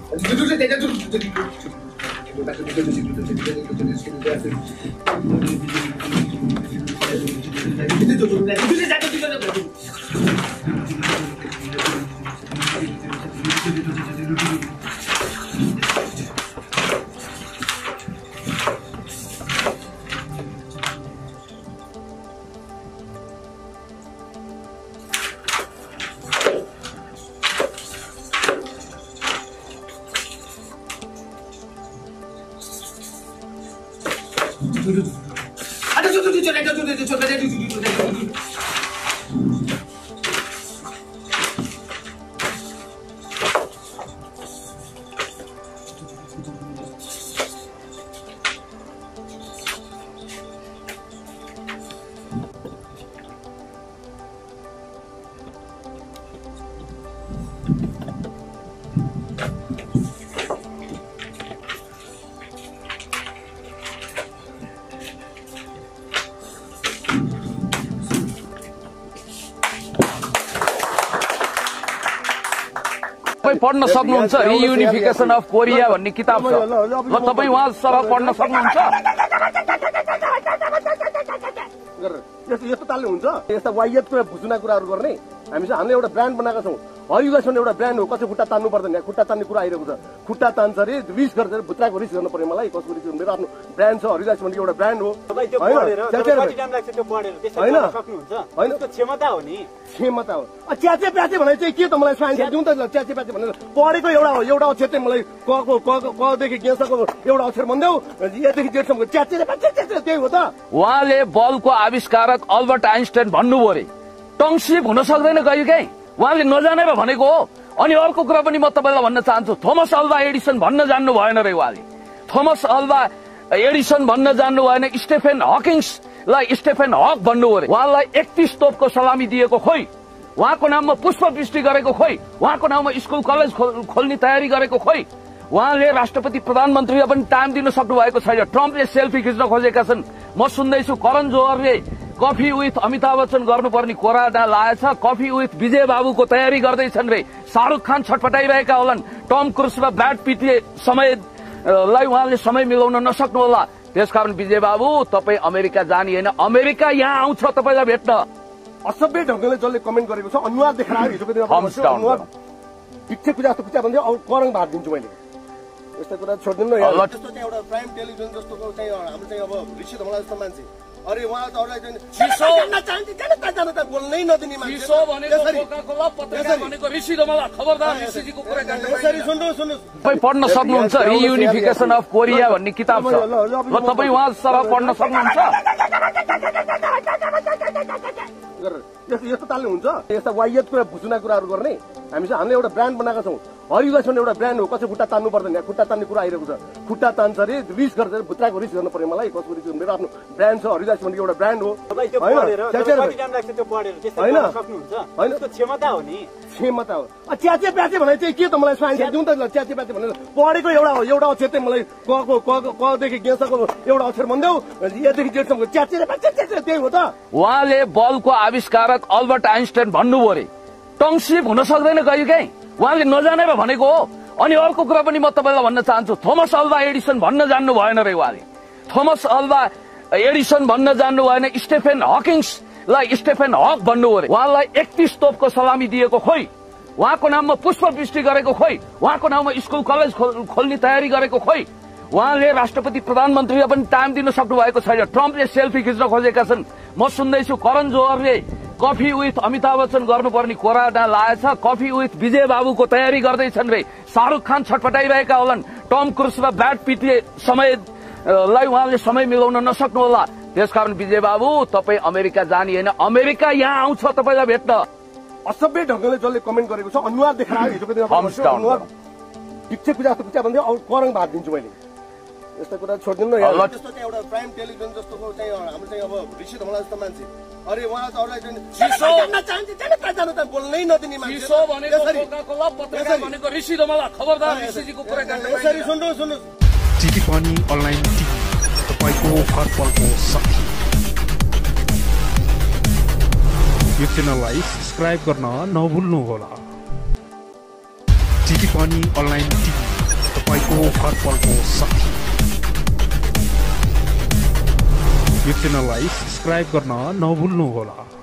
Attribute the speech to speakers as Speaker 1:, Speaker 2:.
Speaker 1: पढ्न सक्नुहुन्छ रियुनिफिकेसन of Korea भन्ने किताब छ ल तपाई वहाँ सभा पढ्न सक्नुहुन्छ
Speaker 2: यस्तो तालले हुन्छ यस्ता वायत भुजुना कुराहरु गर्ने हामी चाहिँ हामीले एउटा ब्रान्ड बनाएका छौं हरिदासन एउटा ब्रान्ड हो कसै खुट्टा तान्नु पर्दैन खुट्टा तान्ने कुरा आइरहेको छ खुट्टा तान्छ रे रिस गर्छ भुत्राको रिस गर्नु पर्यो मलाई कसको रिस मेरो आफ्नो ब्रान्ड छ हरिदास भन्ने एउटा ब्रान्ड हो
Speaker 3: कति टाइम लाग्छ त्यो पढेर त्यसरी गर्न सक्नुहुन्छ हैन त्यो क्षमता हो नि
Speaker 2: क्षमता हो च्याचे प्याचे भने चाहिँ के त मलाई साइन्स दिउँ त च्याचे प्याचे भनेर पढेको एउटा अक्षर चाहिँ मलाई क देखि गेसको एउटा अक्षर भन्देऊ यदेखि जेठसम्मको च्याचे प्याचे त्यही हो त
Speaker 1: उहाँले बलको आविष्कारक अल्बर्ट आइन्स्टाइन भन्नुभयो रे टङसिप हुन सक्दैन कहिलेकाहीँ उहाँले नजानेर भनेको हो अनि अर्को कुरा पनि म तपाईलाई भन्न चाहन्छु थोमस अल्वा एडिसन भन्न जान्नु भएन रे उहाँले थोमस अल्वा एडिसन भन्न जान्नु भएन स्टेफेन हकिङ्सलाई स्टेफेन हक भन्नु रे उहाँलाई 31 तोपको सलामी दिएको खोइ उहाँको नाममा पुष्पवृष्टि गरेको खोइ उहाँको नाममा स्कुल कलेज खोल्ने तयारी गरेको खोइ उहाँले राष्ट्रपति प्रधानमन्त्रीले पनि टाइम दिन सक्नु भएको छैन ट्रम्पले सेल्फी खिच्न खोजेका छन् म सुन्दैछु करण जोहरले कफी विथ अमिताभ बच्चन गर्नुपर्ने कोराडा लाएछ कफी विथ विजय बाबुको तयारी गर्दैछन् रे शाहरुख खान छटपटाइरहेका होलान् टम क्रुज र ब्राड पिटले समयलाई उहाँले समय मिलाउन नसक्नु होला त्यसकारण विजय बाबु तपाई अमेरिका जाने हैन अमेरिका यहाँ आउँछ तपाईलाई भेट्न
Speaker 2: असभ्य ढंगले जसले कमेन्ट गरेको छ अनुहार देखाएर हिजोको दिनमा अनुहार पिच्छे पूजा जस्तो पूजा भन्दै करङ भात दिन्छु मैले यस्तो कुरा छोड्दिनु न यार जस्तो चाहिँ एउटा प्राइम टेलिभिजन जस्तोको चाहिँ हाम्रो चाहिँ अब ऋषि धमला जस्तो मान्छे अरे उहाँ त अरूलाई चाहिँ चिसो गर्न चाहन्छ जान त बोल्नै नदिने मान्छे
Speaker 1: चिसो भनेको कोकाकोला पत्रकार भनेको ऋषि धमला खबरदार ऋषिजीको कुरा गर्नु
Speaker 2: यसरी सुन्नुस्
Speaker 1: तपाई पढ्न सक्नुहुन्छ रियुनिफिकेसन अफ कोरिया भन्ने किताब छ ल तपाई वहाँ सभा पढ्न सक्नुहुन्छ
Speaker 2: यस्तो तालले हुन्छ यस्ता वायत कुरा भुजुना कुराहरु गर्ने हामी चाहिँ हामीले एउटा ब्रान्ड बनाएका छौं हरिदासन एउटा ब्रान्ड हो कसै खुट्टा तान्नु पर्दैन खुट्टा तान्ने कुरा आइरहेको छ खुट्टा तान्छ रे रिस गर्छ भुत्राको रिस गर्नु पर्यो मलाई कसको रिस मेरो आफ्नो ब्रान्ड छ हरिदास भन्ने एउटा ब्रान्ड हो
Speaker 3: कति टाइम लाग्छ त्यो पढेर त्यसरी गर्न सक्नुहुन्छ हैन त्यो क्षमता हो नि
Speaker 2: क्षमता हो च्याचे प्याचे भने चाहिँ के त मलाई साइन्स दिउँ त च्याचे प्याचे भनेर पढेको एउटा अक्षर चाहिँ मलाई क देखि गेसको एउटा अक्षर भन्देऊ यदेखि जेठसम्मको च्याचे प्याचे त्यही हो त
Speaker 1: उहाँले बलको आविष्कारक अल्बर्ट आइन्स्टाइन भन्नुभयो रे टङसिप हुन सक्दैन कहिलेकाहीँ उहाँले नजानेर भनेको हो अनि अर्को कुरा पनि म तपाईलाई भन्न चाहन्छु थोमस अल्वा एडिसन भन्न जान्नु भएन रे उहाँले थोमस अल्वा एडिसन भन्न जान्नु भएन स्टेफेन हकिङ्सलाई स्टेफेन हक भन्नु रे उहाँलाई 31 तोपको सलामी दिएको खोइ उहाँको नाममा पुष्पवृष्टि गरेको खोइ उहाँको नाममा स्कुल कलेज खोल्ने तयारी गरेको खोइ उहाँले राष्ट्रपति प्रधानमन्त्रीले पनि टाइम दिन सक्नु भएको छैन ट्रम्पले सेल्फी खिच्न खोजेका छन् म सुन्दैछु करण जोहरले कफी विथ अमिताभ बच्चन गर्नुपर्ने कोराडा लाएछ कफी विथ विजय बाबुको तयारी गर्दैछन् रे शाहरुख खान छटपटाइरहेका होलान् टम क्रुज र ब्राड पिटले समयलाई उहाँले समय मिलाउन नसक्नु होला त्यसकारण विजय बाबु तपाई अमेरिका जाने हैन अमेरिका यहाँ आउँछ तपाईलाई भेट्न
Speaker 2: असभ्य ढंगले जसले कमेन्ट गरेको छ अनुहार देखाएर हिजोको दिनमा अनुहार पिच्छे पूजा जस्तो पूजा भन्दै करङ भात दिन्छु मैले यस्तो कुरा छोड्दिनु न यार जस्तो चाहिँ एउटा प्राइम टेलिभिजन जस्तोको चाहिँ हाम्रो चाहिँ अब ऋषि धमला जस्तो मान्छे अरे उहाँ त अरूलाई चाहिँ चिसो गर्न चाहन्छ जान त बोल्नै नदिने मान्छे
Speaker 1: चिसो भनेको कोकाकोला पत्रकार भनेको ऋषि धमला खबरदार ऋषिजीको कुरा गर्नु
Speaker 2: यसरी सुन्नुस्
Speaker 4: टिभी पनि अनलाइन टिभी तपाईको हर पलको साथी यो च्यानललाई सब्स्क्राइब गर्न नभुल्नुहोला टिभी पनि अनलाइन टिभी तपाईँको हर पलको साथ। यो च्यानललाई सब्स्क्राइब गर्न नभुल्नुहोला।